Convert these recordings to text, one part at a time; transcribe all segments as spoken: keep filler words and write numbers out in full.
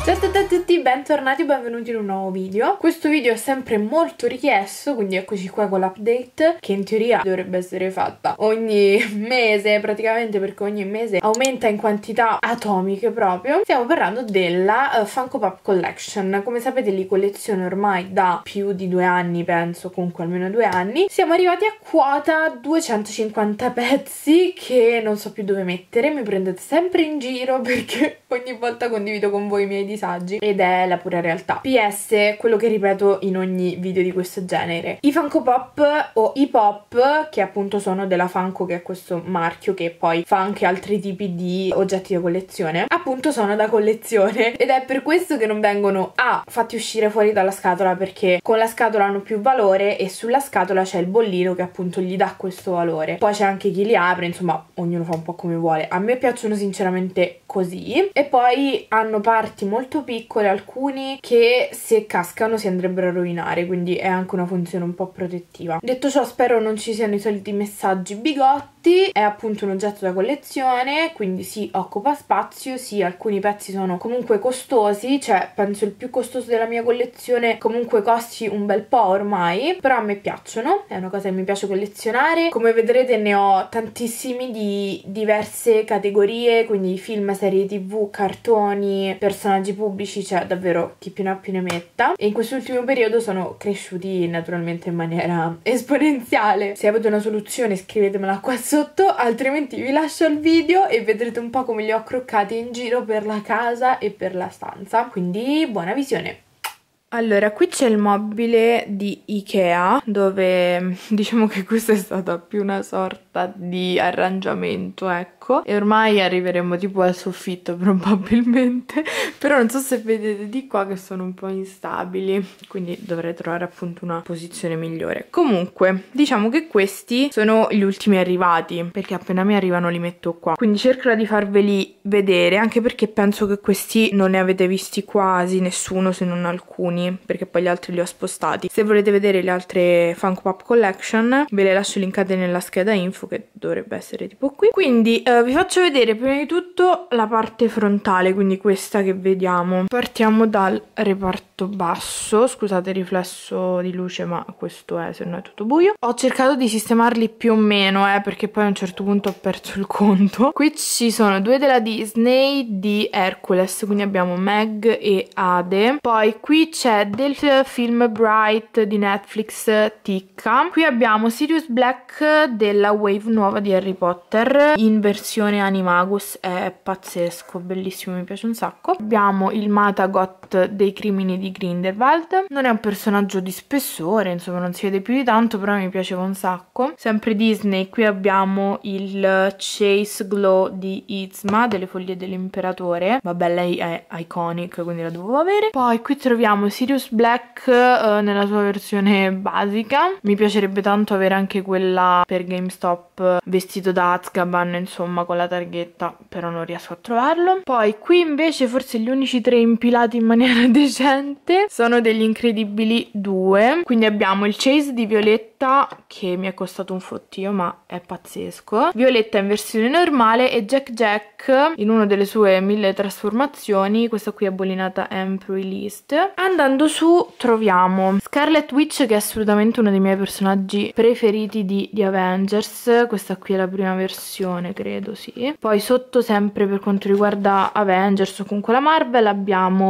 Ciao a tutti, a tutti, bentornati o benvenuti in un nuovo video. Questo video è sempre molto richiesto, quindi eccoci qua con l'update che in teoria dovrebbe essere fatta ogni mese praticamente, perché ogni mese aumenta in quantità atomiche proprio. Stiamo parlando della uh, Funko Pop Collection. Come sapete li colleziono ormai da più di due anni, penso, comunque almeno due anni. Siamo arrivati a quota duecentocinquanta pezzi che non so più dove mettere, mi prendete sempre in giro perché ogni volta condivido con voi i miei disagi ed è la pura realtà. P S, quello che ripeto in ogni video di questo genere: i Funko Pop o i Pop, che appunto sono della Funko, che è questo marchio che poi fa anche altri tipi di oggetti da collezione, appunto sono da collezione, ed è per questo che non vengono a fatti uscire fuori dalla scatola, perché con la scatola hanno più valore e sulla scatola c'è il bollino che appunto gli dà questo valore. Poi c'è anche chi li apre, insomma ognuno fa un po' come vuole. A me piacciono sinceramente così, e poi hanno parti molto piccole, alcuni, che se cascano si andrebbero a rovinare, quindi è anche una funzione un po' protettiva. Detto ciò, spero non ci siano i soliti messaggi bigotti. È appunto un oggetto da collezione, quindi sì, occupa spazio, sì, alcuni pezzi sono comunque costosi, cioè penso il più costoso della mia collezione comunque costi un bel po' ormai, però a me piacciono, è una cosa che mi piace collezionare. Come vedrete ne ho tantissimi di diverse categorie, quindi film, serie tv, cartoni, personaggi pubblici, cioè davvero chi più ne ha più ne metta, e in quest'ultimo periodo sono cresciuti naturalmente in maniera esponenziale. Se avete una soluzione scrivetemela qua sotto, altrimenti vi lascio il video e vedrete un po' come li ho croccati in giro per la casa e per la stanza, quindi buona visione. Allora, qui c'è il mobile di Ikea, dove diciamo che questa è stata più una sorta di arrangiamento, ecco, e ormai arriveremo tipo al soffitto probabilmente, però non so se vedete di qua che sono un po' instabili, quindi dovrei trovare appunto una posizione migliore. Comunque, diciamo che questi sono gli ultimi arrivati, perché appena mi arrivano li metto qua, quindi cercherò di farveli vedere, anche perché penso che questi non ne avete visti quasi nessuno, se non alcuni, perché poi gli altri li ho spostati. Se volete vedere le altre Funko Pop Collection ve le lascio linkate nella scheda info, che dovrebbe essere tipo qui. Quindi eh, vi faccio vedere prima di tutto la parte frontale, quindi questa che vediamo. Partiamo dal reparto basso, scusate il riflesso di luce ma questo è, se no è tutto buio. Ho cercato di sistemarli più o meno, eh, perché poi a un certo punto ho perso il conto. Qui ci sono due della Disney di Hercules, quindi abbiamo Meg e Ade. Poi qui c'è del film Bright di Netflix, Ticca. Qui abbiamo Sirius Black della Wave nuova di Harry Potter in versione Animagus, è pazzesco, bellissimo, mi piace un sacco. Abbiamo il Matagot dei crimini di Grindelwald, non è un personaggio di spessore, insomma non si vede più di tanto, però mi piaceva un sacco. Sempre Disney, qui abbiamo il Chase Glow di Yzma delle Foglie dell'Imperatore, vabbè lei è iconic quindi la dovevo avere. Poi qui troviamo Sirius Black uh, nella sua versione basica, mi piacerebbe tanto avere anche quella per GameStop vestito da Azkaban, insomma con la targhetta, però non riesco a trovarlo. Poi qui invece forse gli unici tre impilati in maniera decente sono degli Incredibili due, quindi abbiamo il Chase di Violetta che mi è costato un fottio ma è pazzesco, Violetta in versione normale e Jack Jack in una delle sue mille trasformazioni, questa qui è bollinata Amp Released. Andando su troviamo Scarlet Witch, che è assolutamente uno dei miei personaggi preferiti di, di Avengers, questa qui è la prima versione credo, sì. Poi sotto, sempre per quanto riguarda Avengers o comunque la Marvel, abbiamo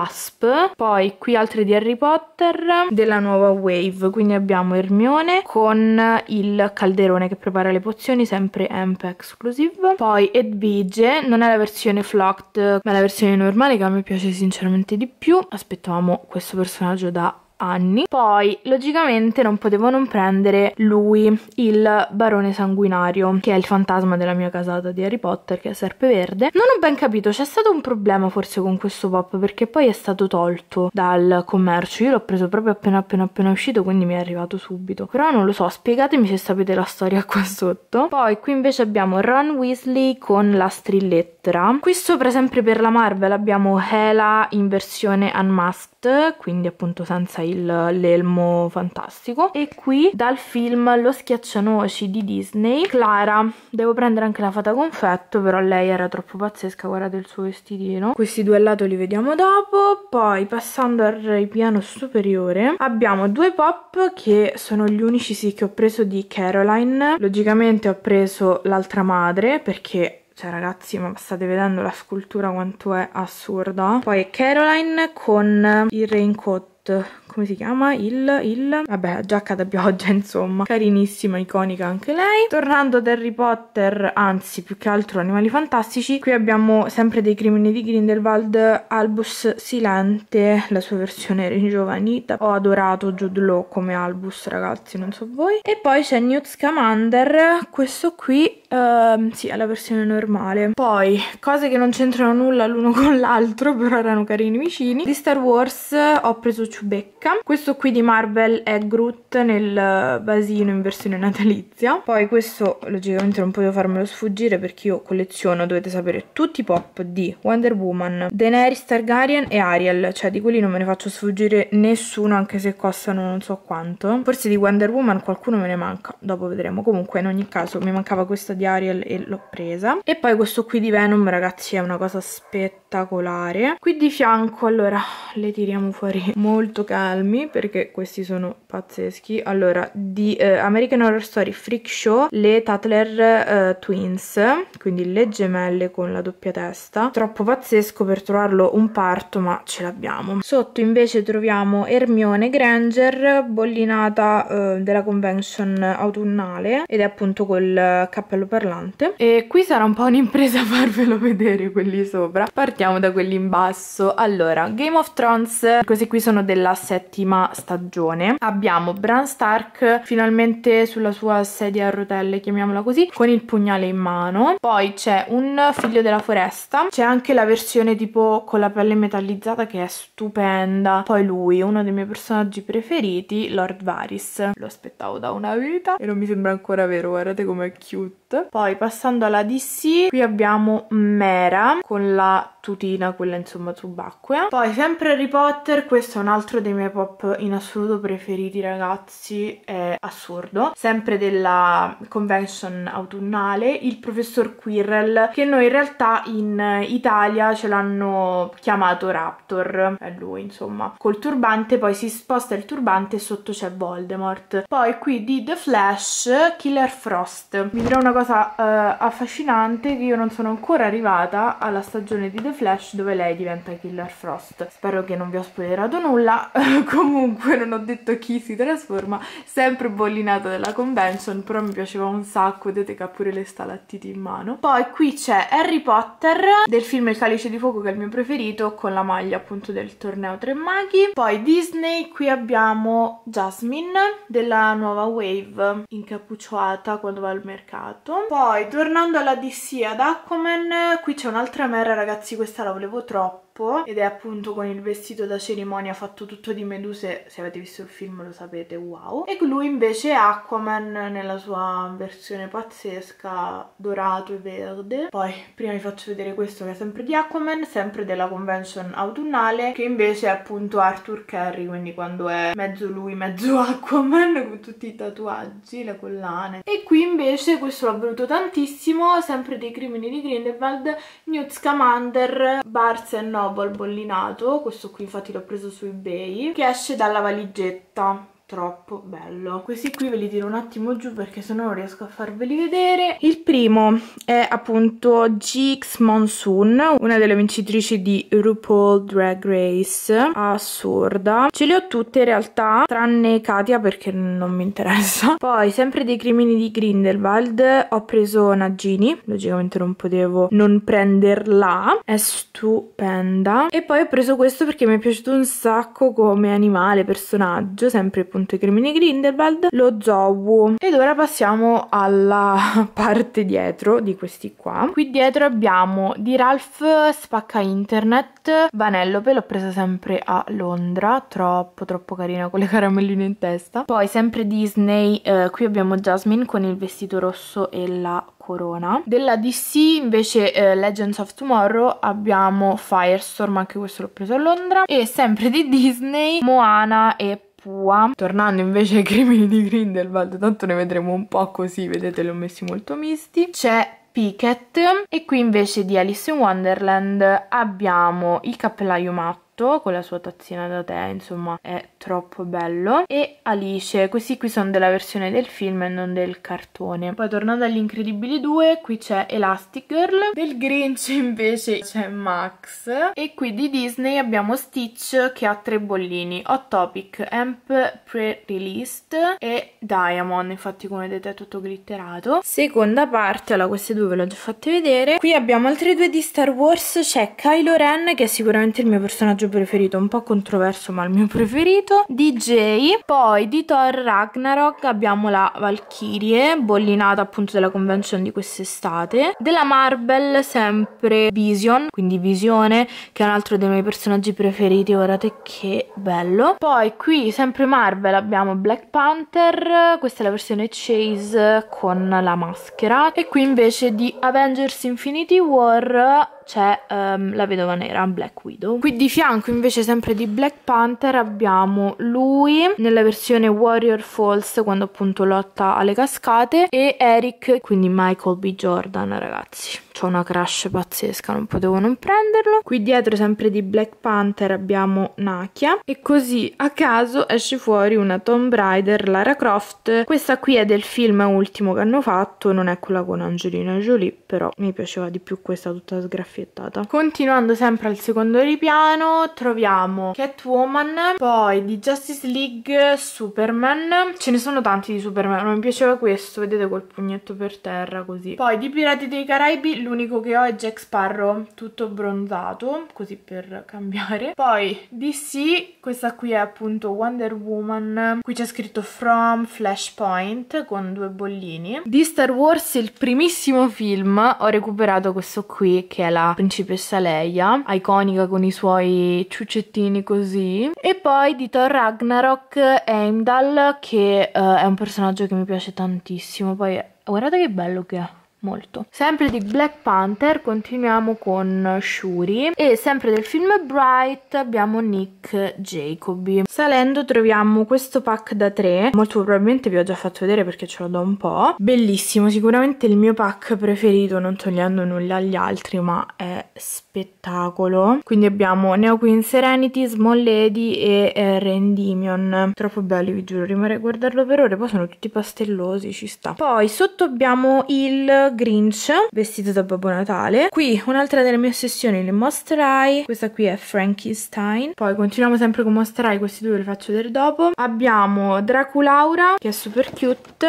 Wasp. Poi qui altre di Harry Potter della nuova Wave, quindi abbiamo Hermione con il calderone che prepara le pozioni, sempre Amp Exclusive. Poi Edwige, non è la versione Flocked ma è la versione normale, che a me piace sinceramente di più, aspettavamo questo personaggio da anni. Poi logicamente non potevo non prendere lui, il Barone Sanguinario, che è il fantasma della mia casata di Harry Potter, che è Serpeverde. Non ho ben capito, c'è stato un problema forse con questo pop, perché poi è stato tolto dal commercio, io l'ho preso proprio appena appena appena uscito, quindi mi è arrivato subito, però non lo so, spiegatemi se sapete la storia qua sotto. Poi qui invece abbiamo Ron Weasley con la Strillettra. Qui sopra, sempre per la Marvel, abbiamo Hela in versione Unmasked Frost, quindi appunto senza l'elmo fantastico. E qui dal film Lo schiaccianoci di Disney, Clara. Devo prendere anche la fata confetto, però lei era troppo pazzesca, guardate il suo vestitino. Questi due al lato li vediamo dopo. Poi passando al ripiano superiore abbiamo due pop che sono gli unici sì che ho preso di Caroline. Logicamente ho preso l'altra madre perché, cioè ragazzi, ma state vedendo la scultura quanto è assurda. Poi è Caroline con il raincoat, come si chiama? Il, il... vabbè, giacca da pioggia, insomma. Carinissima, iconica anche lei. Tornando ad Harry Potter, anzi, più che altro Animali Fantastici, qui abbiamo sempre dei Crimini di Grindelwald, Albus Silente, la sua versione ringiovanita. Ho adorato Jude Law come Albus, ragazzi, non so voi. E poi c'è Newt Scamander, questo qui, uh, sì, è la versione normale. Poi, cose che non c'entrano nulla l'uno con l'altro, però erano carini vicini. Di Star Wars ho preso Chewbacca. Questo qui di Marvel è Groot nel vasino in versione natalizia. Poi questo logicamente non potevo farmelo sfuggire perché io colleziono, dovete sapere, tutti i pop di Wonder Woman, Daenerys Targaryen e Ariel, cioè di quelli non me ne faccio sfuggire nessuno, anche se costano non so quanto. Forse di Wonder Woman qualcuno me ne manca, dopo vedremo. Comunque in ogni caso mi mancava questa di Ariel e l'ho presa. E poi questo qui di Venom, ragazzi, è una cosa spettacolare. Qui di fianco, allora, le tiriamo fuori molto calmi perché questi sono pazzeschi. Allora, di eh, American Horror Story Freak Show, le Tatler eh, Twins, quindi le gemelle con la doppia testa. Troppo pazzesco per trovarlo un parto, ma ce l'abbiamo. Sotto invece troviamo Hermione Granger, bollinata eh, della convention autunnale, ed è appunto col cappello parlante. E qui sarà un po' un'impresa farvelo vedere quelli sopra. Partiamo da quelli in basso. Allora, Game of Thrones, questi qui sono della settima stagione. Abbiamo Bran Stark finalmente sulla sua sedia a rotelle, chiamiamola così, con il pugnale in mano. Poi c'è un figlio della foresta, c'è anche la versione tipo con la pelle metallizzata che è stupenda. Poi lui, uno dei miei personaggi preferiti, Lord Varys, lo aspettavo da una vita e non mi sembra ancora vero, guardate com'è cute. Poi passando alla D C, qui abbiamo Mera con la tutina, quella insomma subacquea. Poi sempre Harry Potter, questo è un altro dei miei pop in assoluto preferiti, ragazzi, è assurdo. Sempre della convention autunnale, il professor Quirrell, che noi in realtà in Italia ce l'hanno chiamato Raptor, è lui insomma, col turbante. Poi si sposta il turbante e sotto c'è Voldemort. Poi qui di The Flash, Killer Frost. Vi dirò una cosa uh, affascinante, che io non sono ancora arrivata alla stagione di The Flash dove lei diventa Killer Frost. Spero che non vi ho spoilerato nulla. Comunque non ho detto chi si trasforma, sempre bollinata della convention, però mi piaceva un sacco, vedete che ha pure le stalattiti in mano. Poi qui c'è Harry Potter del film Il Calice di Fuoco, che è il mio preferito, con la maglia appunto del torneo Tre Maghi. Poi Disney, qui abbiamo Jasmine della nuova Wave incappucciata quando va al mercato. Poi tornando alla D C ad Aquaman, qui c'è un'altra Mera, ragazzi, questa la volevo troppo, ed è appunto con il vestito da cerimonia fatto tutto di meduse, se avete visto il film lo sapete, wow. E lui invece è Aquaman nella sua versione pazzesca, dorato e verde. Poi prima vi faccio vedere questo che è sempre di Aquaman, sempre della convention autunnale, che invece è appunto Arthur Curry, quindi quando è mezzo lui mezzo Aquaman, con tutti i tatuaggi, le collane. E qui invece questo l'ho voluto tantissimo, sempre dei Crimini di Grindelwald, Newt Scamander, Barnes and Noble bollinato. Questo qui infatti l'ho preso su eBay, che esce dalla valigetta. Troppo bello. Questi qui ve li tiro un attimo giù perché sennò non riesco a farveli vedere. Il primo è appunto G X Monsoon, una delle vincitrici di RuPaul Drag Race, assurda. Ce le ho tutte in realtà, tranne Katia perché non mi interessa. Poi sempre dei Crimini di Grindelwald ho preso Nagini, logicamente non potevo non prenderla, è stupenda. E poi ho preso questo perché mi è piaciuto un sacco come animale, personaggio, sempre appunto appunto i crimini Grindelwald, lo Zouwu. Ed ora passiamo alla parte dietro di questi qua. Qui dietro abbiamo di Ralph Spacca Internet, Vanellope, l'ho presa sempre a Londra, troppo troppo carina con le caramelline in testa. Poi sempre Disney, eh, qui abbiamo Jasmine con il vestito rosso e la corona. Della D C invece eh, Legends of Tomorrow abbiamo Firestorm, anche questo l'ho preso a Londra. E sempre di Disney Moana e Pua. Tornando invece ai crimini di Grindelwald, tanto ne vedremo un po' così, vedete li ho messi molto misti. C'è Pickett e qui invece di Alice in Wonderland abbiamo il cappellaio matto con la sua tazzina da tè, insomma è troppo bello, e Alice. Questi qui sono della versione del film e non del cartone. Poi tornando agli Incredibili due, qui c'è Elastic Girl. Del Grinch invece c'è Max, e qui di Disney abbiamo Stitch che ha tre bollini: Hot Topic, Amp Pre-Released e Diamond, infatti come vedete è tutto glitterato. Seconda parte, allora queste due ve le ho già fatte vedere. Qui abbiamo altri due di Star Wars, c'è Kylo Ren che è sicuramente il mio personaggio preferito, un po' controverso ma il mio preferito, D J. Poi di Thor Ragnarok abbiamo la Valkyrie, bollinata appunto della convention di quest'estate. Della Marvel sempre Vision, quindi Visione, che è un altro dei miei personaggi preferiti, guardate che bello. Poi qui sempre Marvel abbiamo Black Panther, questa è la versione Chase con la maschera, e qui invece di Avengers Infinity War c'è um, la vedova nera, Black Widow. Qui di fianco invece sempre di Black Panther abbiamo lui nella versione Warrior Falls, quando appunto lotta alle cascate, e Eric, quindi Michael B. Jordan, ragazzi. C'ho una crush pazzesca, non potevo non prenderlo. Qui dietro sempre di Black Panther abbiamo Nakia, e così a caso esce fuori una Tomb Raider Lara Croft. Questa qui è del film ultimo che hanno fatto, non è quella con Angelina Jolie, però mi piaceva di più questa tutta sgraffiettata. Continuando sempre al secondo ripiano troviamo Catwoman, poi di Justice League Superman. Ce ne sono tanti di Superman, non mi piaceva questo, vedete col pugnetto per terra così. Poi di Pirati dei Caraibi l'unico che ho è Jack Sparrow tutto bronzato, così per cambiare. Poi D C, questa qui è appunto Wonder Woman, qui c'è scritto From Flashpoint con due bollini. Di Star Wars il primissimo film ho recuperato questo qui che è la principessa Leia, iconica con i suoi ciuccettini così. E poi di Thor Ragnarok Heimdall, che uh, è un personaggio che mi piace tantissimo. Poi guardate che bello che è, molto. Sempre di Black Panther continuiamo con Shuri, e sempre del film Bright abbiamo Nick Jacoby. Salendo troviamo questo pack da tre, molto probabilmente vi ho già fatto vedere perché ce l'ho da un po'. Bellissimo, sicuramente il mio pack preferito, non togliendo nulla agli altri, ma è spettacolo. Quindi abbiamo Neo Queen Serenity, Small Lady e eh, Rendimion. Troppo belli, vi giuro, rimarrei a guardarlo per ore. Poi sono tutti pastellosi, ci sta. Poi sotto abbiamo il Grinch vestito da Babbo Natale. Qui un'altra delle mie ossessioni, le Monster High. Questa qui è Frankenstein. Poi continuiamo sempre con Monster High, questi due ve li faccio vedere dopo. Abbiamo Draculaura che è super cute,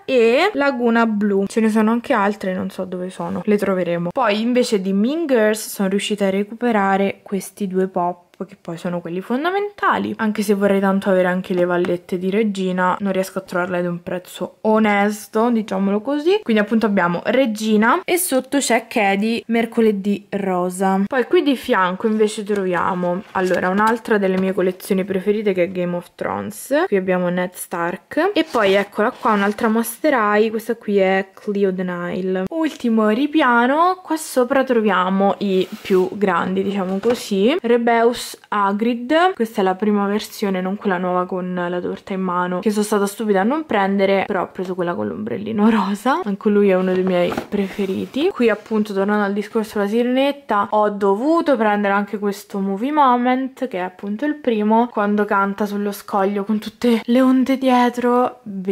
e Laguna Blu. Ce ne sono anche altre, non so dove sono, le troveremo. Poi invece di Mean Girls sono riuscita a recuperare questi due pop, che poi sono quelli fondamentali, anche se vorrei tanto avere anche le vallette di Regina, non riesco a trovarle ad un prezzo onesto, diciamolo così. Quindi appunto abbiamo Regina, e sotto c'è Cady Mercoledì Rosa. Poi qui di fianco invece troviamo allora un'altra delle mie collezioni preferite, che è Game of Thrones. Qui abbiamo Ned Stark, e poi eccola qua un'altra Monster High, questa qui è Cleo the Nile. Ultimo ripiano, qua sopra troviamo i più grandi, diciamo così. Rebeus Hagrid, questa è la prima versione, non quella nuova con la torta in mano, che sono stata stupida a non prendere, però ho preso quella con l'ombrellino rosa, anche lui è uno dei miei preferiti. Qui appunto, tornando al discorso della sirenetta, ho dovuto prendere anche questo Movie Moment, che è appunto il primo, quando canta sullo scoglio con tutte le onde dietro, bellissimo.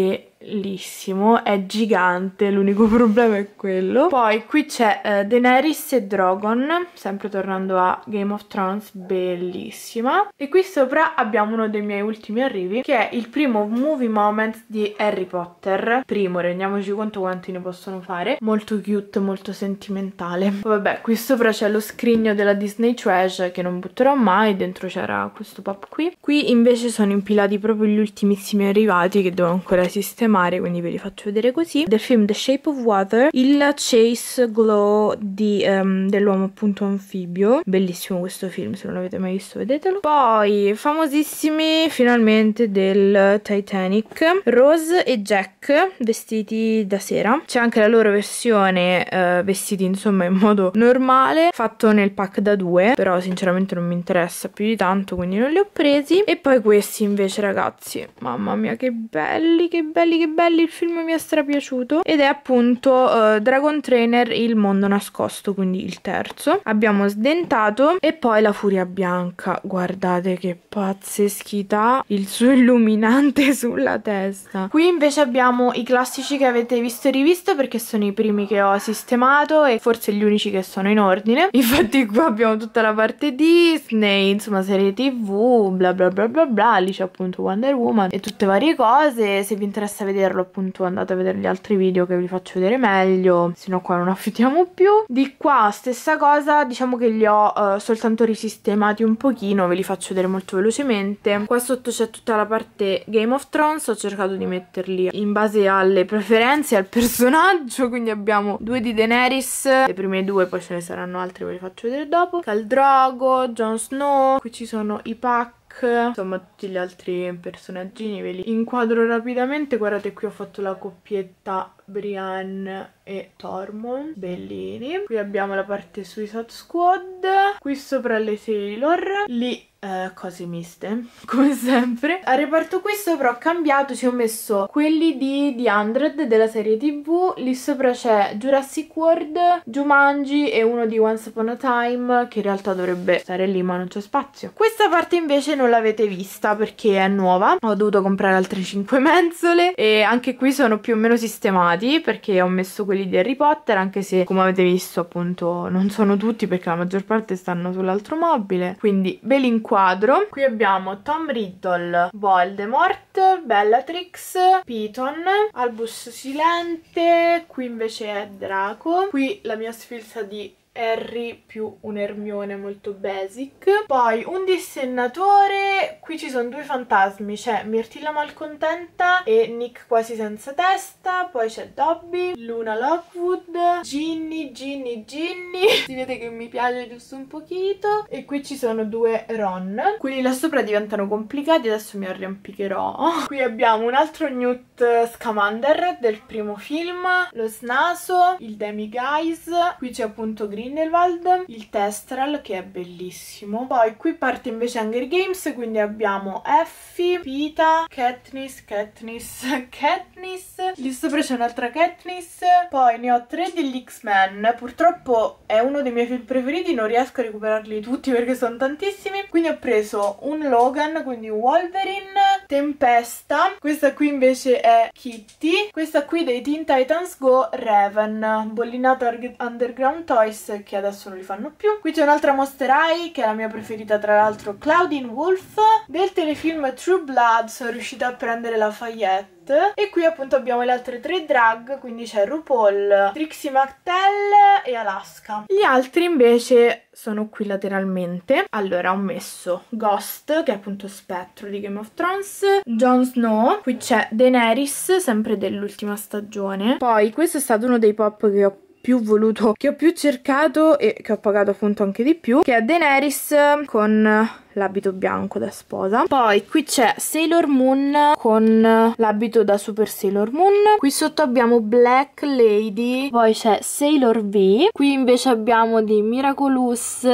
bellissimo, è gigante, l'unico problema è quello. Poi qui c'è uh, Daenerys e Drogon, sempre tornando a Game of Thrones, bellissima. E qui sopra abbiamo uno dei miei ultimi arrivi, che è il primo movie moment di Harry Potter. Primo, rendiamoci conto quanti ne possono fare. Molto cute, molto sentimentale. Vabbè, qui sopra c'è lo scrigno della Disney Trash che non butterò mai, dentro c'era questo pop qui. Qui invece sono impilati proprio gli ultimissimi arrivati che devo ancora sistemare, quindi ve li faccio vedere così. Del film The Shape of Water, il Chase Glow di, um, dell'uomo appunto anfibio, bellissimo questo film, se non l'avete mai visto vedetelo. Poi famosissimi finalmente del Titanic, Rose e Jack vestiti da sera. C'è anche la loro versione uh, vestiti insomma in modo normale, fatto nel pack da due, però sinceramente non mi interessa più di tanto, quindi non li ho presi. E poi questi invece, ragazzi, mamma mia che belli, che belli, che belli, il film mi è strapiaciuto, ed è appunto uh, Dragon Trainer, il mondo nascosto, quindi il terzo. Abbiamo Sdentato e poi la Furia Bianca, guardate che pazzeschità, il suo illuminante sulla testa. Qui invece abbiamo i classici che avete visto e rivisto, perché sono i primi che ho sistemato e forse gli unici che sono in ordine. Infatti qua abbiamo tutta la parte Disney, insomma serie tv, bla bla bla bla bla, lì c'è appunto Wonder Woman e tutte varie cose. Se vi interessa vederlo appunto andate a vedere gli altri video che vi faccio vedere meglio, se no qua non affittiamo più. Di qua stessa cosa, diciamo che li ho uh, soltanto risistemati un pochino, ve li faccio vedere molto velocemente. Qua sotto c'è tutta la parte Game of Thrones, ho cercato di metterli in base alle preferenze, al personaggio, quindi abbiamo due di Daenerys, le prime due, poi ce ne saranno altri, ve li faccio vedere dopo. Khal Drogo, Jon Snow, qui ci sono i pack, insomma tutti gli altri personaggini ve li inquadro rapidamente. Guardate, qui ho fatto la coppietta Brienne e Tormund, bellini. Qui abbiamo la parte Suicide Squad, qui sopra le Sailor, lì Uh, cose miste come sempre. Al reparto qui sopra ho cambiato, ci ho messo quelli di The Hundred della serie tv, lì sopra c'è Jurassic World, Jumanji e uno di Once Upon a Time, che in realtà dovrebbe stare lì ma non c'è spazio. Questa parte invece non l'avete vista perché è nuova, ho dovuto comprare altre cinque mensole e anche qui sono più o meno sistemati, perché ho messo quelli di Harry Potter, anche se come avete visto appunto non sono tutti perché la maggior parte stanno sull'altro mobile, quindi ve li inquadro. Qui abbiamo Tom Riddle, Voldemort, Bellatrix, Piton, Albus Silente, qui invece è Draco, qui la mia sfilza di Harry più un Hermione molto basic, poi un dissennatore, qui ci sono due fantasmi, c'è Mirtilla Malcontenta e Nick quasi senza testa, poi c'è Dobby, Luna Lockwood, Ginny, Ginny, Ginny, si vede che mi piace giusto un pochino, e qui ci sono due Ron, quelli là sopra diventano complicati, adesso mi arrampicherò. Qui abbiamo un altro Newt Scamander del primo film, lo Snaso, il Demiguise, qui c'è appunto Green Grindelwald, il Testral che è bellissimo. Poi qui parte invece Hunger Games, quindi abbiamo Effie, Pita, Katniss, Katniss, Katniss, lì sopra c'è un'altra Katniss, poi ne ho tre degli X-Men, purtroppo è uno dei miei film preferiti, non riesco a recuperarli tutti perché sono tantissimi, quindi ho preso un Logan, quindi un Wolverine, Tempesta, questa qui invece è Kitty, questa qui dei Teen Titans Go, Raven, bollinata Underground Toys che adesso non li fanno più. Qui c'è un'altra Monster High che è la mia preferita, tra l'altro, Claudine Wolf. Del telefilm True Blood sono riuscita a prendere la Fayette. E qui appunto abbiamo le altre tre drag, quindi c'è RuPaul, Trixie Mattel e Alaska. Gli altri invece sono qui lateralmente. Allora ho messo Ghost, che è appunto Spettro di Game of Thrones, Jon Snow, qui c'è Daenerys, sempre dell'ultima stagione. Poi questo è stato uno dei pop che ho più voluto, che ho più cercato e che ho pagato appunto anche di più, che è Daenerys con l'abito bianco da sposa. Poi qui c'è Sailor Moon con l'abito da Super Sailor Moon. Qui sotto abbiamo Black Lady, poi c'è Sailor V. Qui invece abbiamo di Miraculous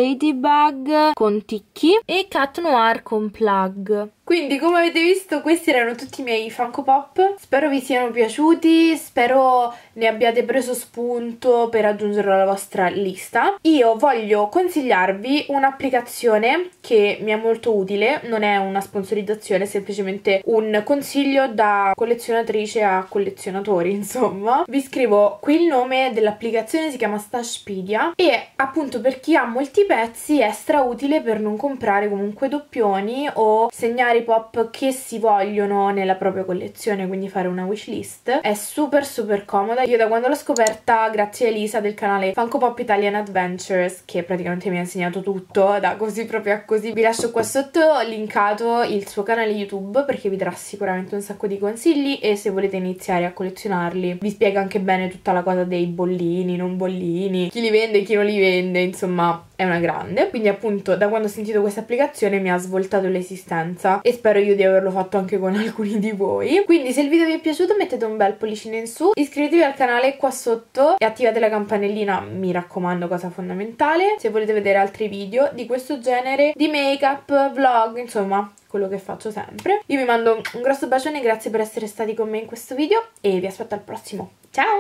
Ladybug con Tiki e Cat Noir con Plug. Quindi come avete visto questi erano tutti i miei Funko Pop, spero vi siano piaciuti, spero ne abbiate preso spunto per aggiungerlo alla vostra lista. Io voglio consigliarvi un'applicazione che mi è molto utile, non è una sponsorizzazione, è semplicemente un consiglio da collezionatrice a collezionatori, insomma. Vi scrivo qui il nome dell'applicazione, si chiama Stashpedia, e appunto per chi ha molti pezzi è strautile per non comprare comunque doppioni o segnare i pop che si vogliono nella propria collezione, quindi fare una wishlist. È super super comoda. Io da quando l'ho scoperta, grazie a Elisa del canale Funko Pop Italian Adventures, che praticamente mi ha insegnato tutto da così proprio a così. Vi lascio qua sotto linkato il suo canale YouTube perché vi darà sicuramente un sacco di consigli, e se volete iniziare a collezionarli vi spiega anche bene tutta la cosa dei bollini, non bollini, chi li vende e chi non li vende, insomma è una grande. Quindi appunto da quando ho sentito questa applicazione mi ha svoltato l'esistenza, e spero io di averlo fatto anche con alcuni di voi. Quindi se il video vi è piaciuto mettete un bel pollicino in su, iscrivetevi al canale qua sotto e attivate la campanellina, mi raccomando, cosa fondamentale, se volete vedere altri video di questo genere, di make up, vlog, insomma quello che faccio sempre. Io vi mando un grosso bacione, grazie per essere stati con me in questo video e vi aspetto al prossimo. Ciao!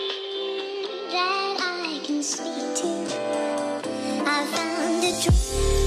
I found a dream.